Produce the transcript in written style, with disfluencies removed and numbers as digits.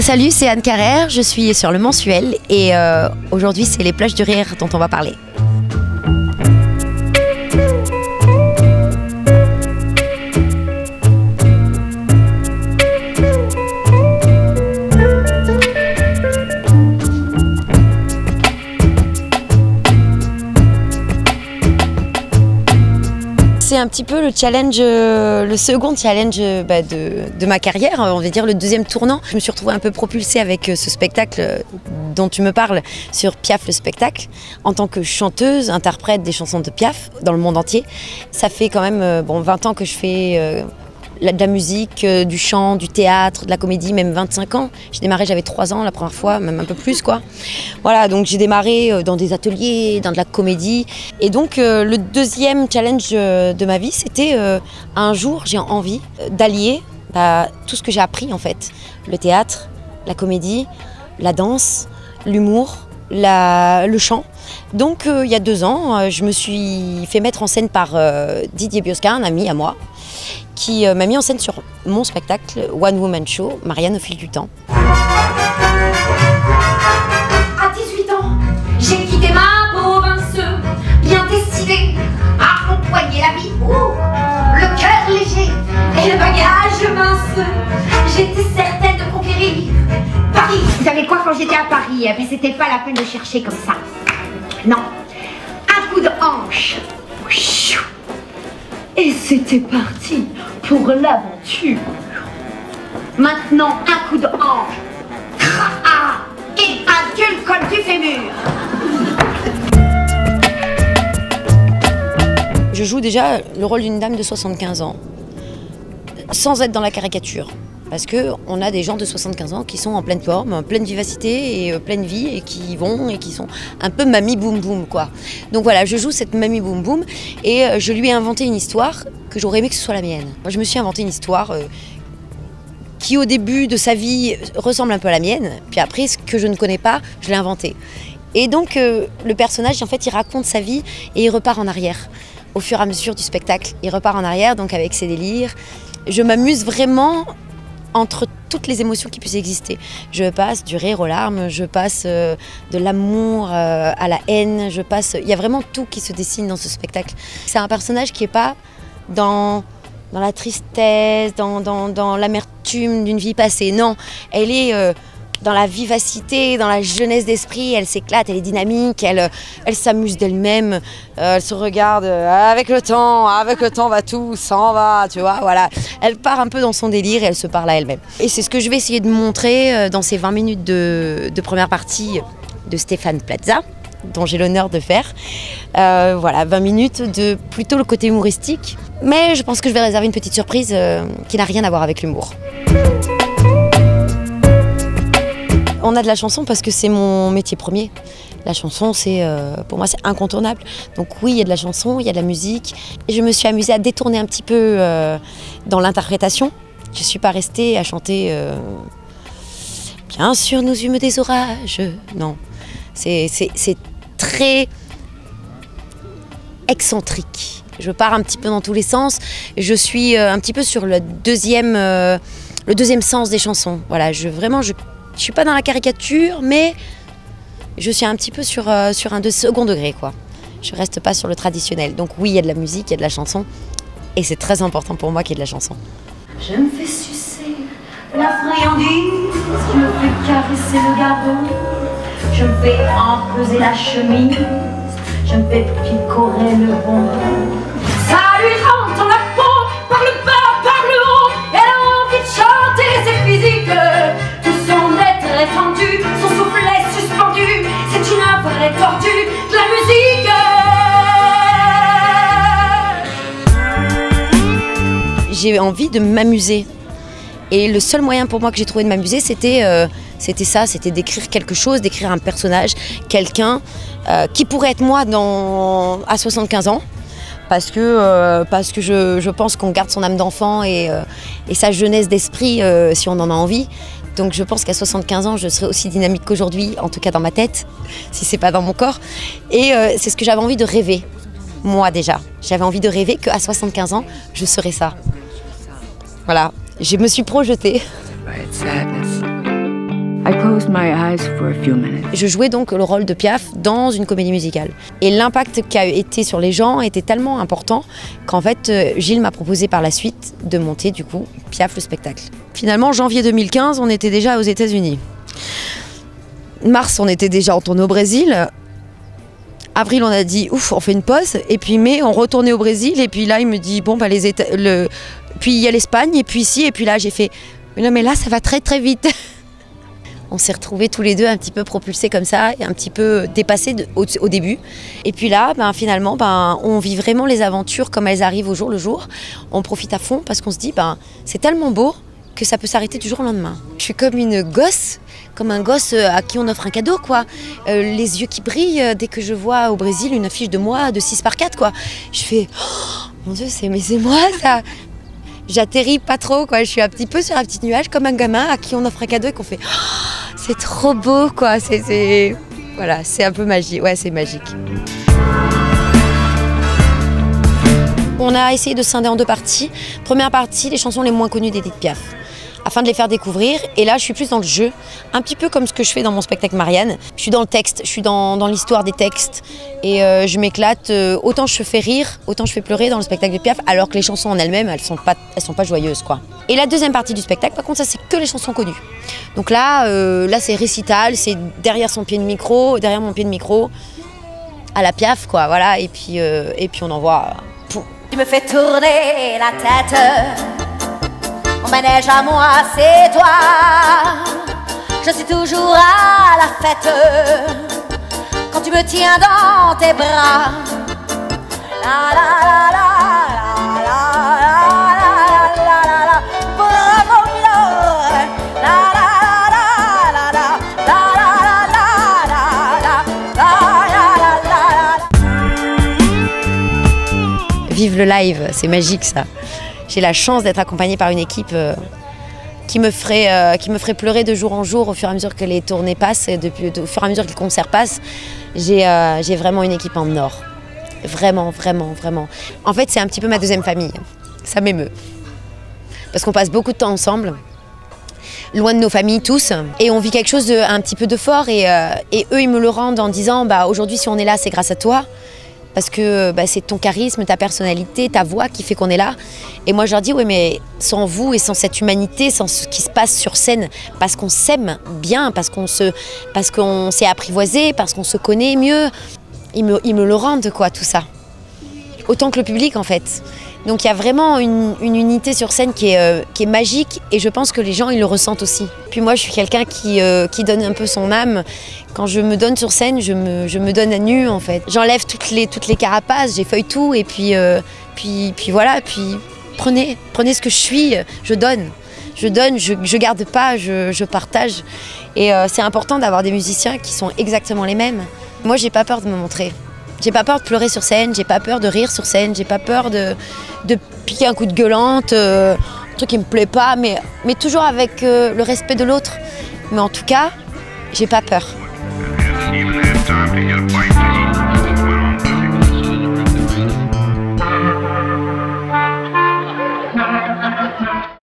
Salut, c'est Anne Carrère, je suis sur le mensuel et aujourd'hui c'est les plages du rire dont on va parler. C'est un petit peu le challenge, le second challenge de ma carrière, on va dire le deuxième tournant. Je me suis retrouvée un peu propulsée avec ce spectacle dont tu me parles sur Piaf le spectacle, en tant que chanteuse, interprète des chansons de Piaf dans le monde entier. Ça fait quand même 20 ans que je fais de la musique, du chant, du théâtre, de la comédie, même 25 ans. J'ai démarré, j'avais 3 ans la première fois, même un peu plus quoi. Voilà, donc j'ai démarré dans des ateliers, dans de la comédie. Et donc le deuxième challenge de ma vie, c'était un jour, j'ai envie d'allier tout ce que j'ai appris en fait. Le théâtre, la comédie, la danse, l'humour, le chant. Donc il y a 2 ans, je me suis fait mettre en scène par Didier Biosca, un ami à moi, qui m'a mis en scène sur mon spectacle One Woman Show, Marianne au fil du temps. À 18 ans, j'ai quitté ma province, bien décidée à empoigner la vie. Le cœur léger et le bagage mince, j'étais certaine de conquérir Paris. Vous savez quoi, quand j'étais à Paris, c'était pas la peine de chercher comme ça. Non, un coup de hanche. Et c'était parti pour l'aventure. Maintenant, un coup de hanche. Et un gueule col du fémur. Je joue déjà le rôle d'une dame de 75 ans, sans être dans la caricature. Parce qu'on a des gens de 75 ans qui sont en pleine forme, en pleine vivacité et pleine vie et qui vont et qui sont un peu mamie boum boum quoi. Donc voilà, je joue cette mamie boum boum et je lui ai inventé une histoire que j'aurais aimé que ce soit la mienne. Moi, je me suis inventé une histoire qui au début de sa vie ressemble un peu à la mienne, puis après ce que je ne connais pas, je l'ai inventé. Et donc le personnage en fait il raconte sa vie et il repart en arrière. Au fur et à mesure du spectacle, il repart en arrière donc avec ses délires. Je m'amuse vraiment entre toutes les émotions qui puissent exister. Je passe du rire aux larmes, je passe de l'amour à la haine, il y a vraiment tout qui se dessine dans ce spectacle. C'est un personnage qui n'est pas dans la tristesse, dans l'amertume d'une vie passée, non. Elle est dans la vivacité, dans la jeunesse d'esprit, elle s'éclate, elle est dynamique, elle s'amuse d'elle-même, elle se regarde avec le temps va tout, s'en va, tu vois, voilà. Elle part un peu dans son délire et elle se parle à elle-même. Et c'est ce que je vais essayer de montrer dans ces 20 minutes de première partie de Stéphane Plaza, dont j'ai l'honneur de faire. Voilà, 20 minutes de plutôt le côté humoristique, mais je pense que je vais réserver une petite surprise qui n'a rien à voir avec l'humour. On a de la chanson parce que c'est mon métier premier. La chanson, pour moi, c'est incontournable. Donc oui, il y a de la chanson, il y a de la musique. Et je me suis amusée à détourner un petit peu dans l'interprétation. Je ne suis pas restée à chanter bien sûr, nous eûmes des orages. Non, c'est très excentrique. Je pars un petit peu dans tous les sens. Je suis un petit peu sur le deuxième sens des chansons. Voilà, je suis pas dans la caricature, mais je suis un petit peu sur un second degré, quoi. Je reste pas sur le traditionnel. Donc oui, il y a de la musique, il y a de la chanson, et c'est très important pour moi qu'il y ait de la chanson. Je me fais sucer la friandise, je me fais caresser le garrot, je me fais empeser la chemise, je me fais picorer le bonbon. Ça lui rentre dans la peau, par le bas, par le haut, elle a envie de chanter, c'est physique. Étendu, son souffle est suspendu, c'est une vraie tortue de la musique. J'ai envie de m'amuser. Et le seul moyen pour moi que j'ai trouvé de m'amuser, c'était ça, c'était d'écrire quelque chose, d'écrire un personnage, quelqu'un qui pourrait être moi à 75 ans. Parce que je pense qu'on garde son âme d'enfant et sa jeunesse d'esprit si on en a envie. Donc je pense qu'à 75 ans, je serai aussi dynamique qu'aujourd'hui, en tout cas dans ma tête, si c'est pas dans mon corps. Et c'est ce que j'avais envie de rêver, moi déjà. J'avais envie de rêver qu'à 75 ans, je serais ça. Voilà, je me suis projetée. Je jouais donc le rôle de Piaf dans une comédie musicale. Et l'impact qu'a été sur les gens était tellement important qu'en fait, Gilles m'a proposé par la suite de monter du coup Piaf le spectacle. Finalement, janvier 2015, on était déjà aux États-Unis. Mars, on était déjà en tournée au Brésil. Avril, on a dit ouf, on fait une pause. Et puis mai, on retournait au Brésil. Et puis là, il me dit bon, bah puis il y a l'Espagne. Et puis ici. Et puis là, j'ai fait non, mais là, ça va très très vite. On s'est retrouvés tous les deux un petit peu propulsés comme ça, et un petit peu dépassés au début. Et puis là, finalement, on vit vraiment les aventures comme elles arrivent au jour le jour. On profite à fond parce qu'on se dit c'est tellement beau que ça peut s'arrêter du jour au lendemain. Je suis comme une gosse, comme un gosse à qui on offre un cadeau, quoi. Les yeux qui brillent dès que je vois au Brésil une affiche de moi de 6x4, quoi. Je fais oh, mon Dieu, c'est moi ça. J'atterris pas trop, quoi. Je suis un petit peu sur un petit nuage comme un gamin à qui on offre un cadeau et qu'on fait oh, c'est trop beau, quoi. Voilà, c'est un peu magique. Ouais, c'est magique. On a essayé de scinder en deux parties. Première partie, les chansons les moins connues d'Edith Piaf, afin de les faire découvrir. Et là, je suis plus dans le jeu, un petit peu comme ce que je fais dans mon spectacle Marianne. Je suis dans le texte, je suis dans l'histoire des textes. Et je m'éclate. Autant je fais rire, autant je fais pleurer dans le spectacle de Piaf, alors que les chansons en elles-mêmes, elles sont pas joyeuses, quoi. Et la deuxième partie du spectacle, par contre, ça, c'est que les chansons connues. Donc là c'est récital, c'est derrière mon pied de micro, à la Piaf, quoi. Voilà. Et puis on envoie. Tu me fais tourner la tête. Mon manège à moi, c'est toi. Je suis toujours à la fête quand tu me tiens dans tes bras. La la la la la la la la la. Bravo Milord. La la la la la la la la la la. Vive le live, c'est magique ça. J'ai la chance d'être accompagnée par une équipe qui me ferait pleurer de jour en jour au fur et à mesure que les tournées passent, au fur et à mesure que les concerts passent. J'ai vraiment une équipe en or. Vraiment, vraiment, vraiment. En fait, c'est un petit peu ma deuxième famille. Ça m'émeut. Parce qu'on passe beaucoup de temps ensemble, loin de nos familles tous, et on vit quelque chose un petit peu de fort. Et eux, ils me le rendent en disant aujourd'hui, si on est là, c'est grâce à toi. Parce que c'est ton charisme, ta personnalité, ta voix qui fait qu'on est là. Et moi, je leur dis, oui, mais sans vous et sans cette humanité, sans ce qui se passe sur scène, parce qu'on s'aime bien, parce qu'on s'est apprivoisé, parce qu'on se connaît mieux, ils me le rendent, quoi, tout ça. Autant que le public, en fait. Donc il y a vraiment une unité sur scène qui est magique, et je pense que les gens, ils le ressentent aussi. Puis moi, je suis quelqu'un qui donne un peu son âme. Quand je me donne sur scène, je me donne à nu, en fait. J'enlève toutes les carapaces, j'effeuille tout, et puis voilà, puis prenez ce que je suis, je donne, je garde pas, je partage. Et c'est important d'avoir des musiciens qui sont exactement les mêmes. Moi, j'ai pas peur de me montrer. J'ai pas peur de pleurer sur scène, j'ai pas peur de rire sur scène, j'ai pas peur de piquer un coup de gueulante, un truc qui me plaît pas, mais toujours avec le respect de l'autre. Mais en tout cas, j'ai pas peur.